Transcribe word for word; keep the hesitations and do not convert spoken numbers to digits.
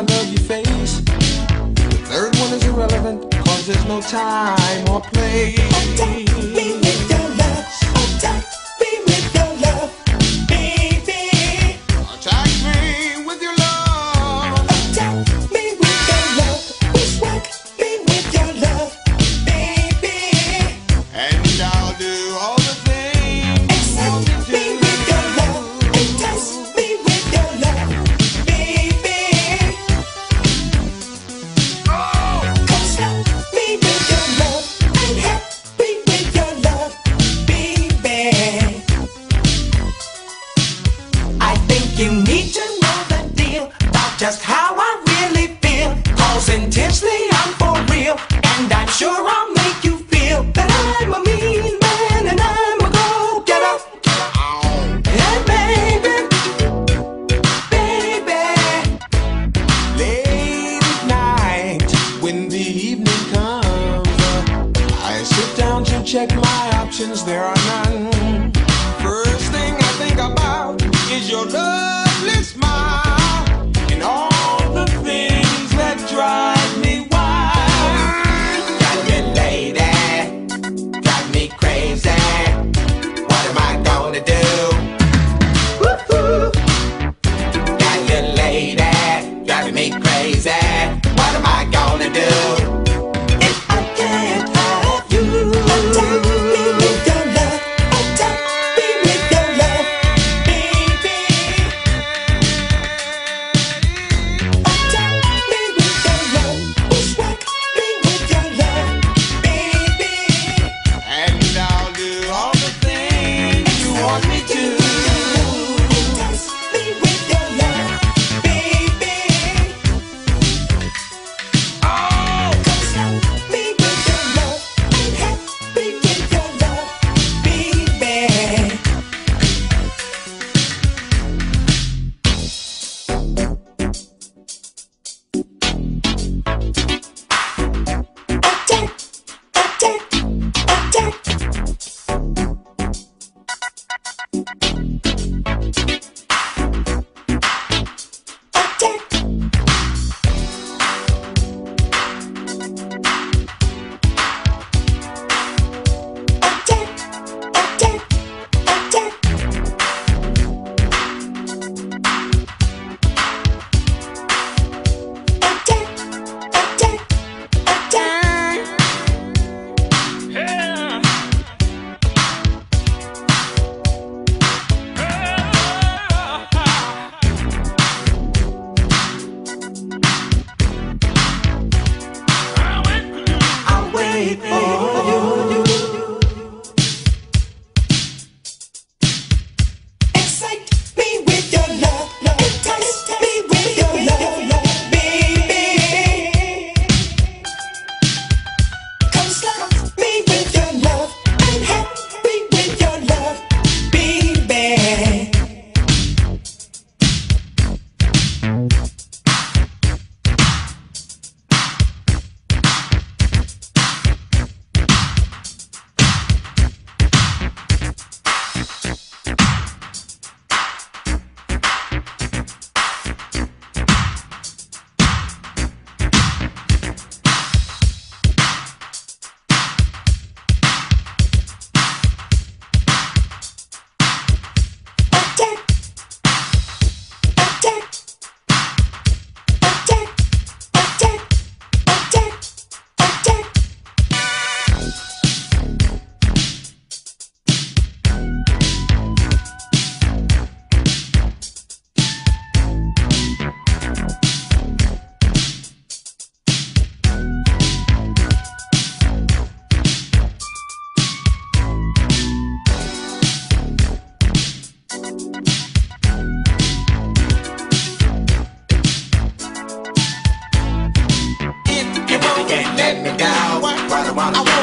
I love your face. The third one is irrelevant, cause there's no time or place. Attack me with your love. Attack me with your love, baby. Attack me with your love. Attack me with your love. Bushwhack me with your love, baby. And I'll do all the things you want Accept me me to. with your love. Entice me with your love, baby. Come slap me with your love and help me with your love, baby. I think you need to know the deal about just how I really feel. Cause intensely I'm for real, and I'm sure I'll make you feel that I'm a mean man and I'm a go-getter. Hey baby, baby. Late at night, when the evening comes, uh, I sit down to check my options, there are none. First thing I think about is your lovely smile and all the things that drive me wild. Got me lady, drive me crazy. What am I gonna do? Woo-hoo. Got you lady, driving me crazy. What am I gonna do if I can't have you? Attack me with your love. Attack me with your love, baby. Attack me with your love. Bushwhack me with your love, baby. And I'll do all the things you want me to. Entice me with your love, baby. Come slap me with your love and help me with your love, baby. Attack, attack, attack. Attack. Attack, attack, attack. Attack, attack, attack. I'll wait for you. Excite me with your love. Entice me with your love, baby. Come slap me with your love and help me with your love, baby. Attack, attack, attack, attack, attack, attack. If you can't let me down, what I wanna do.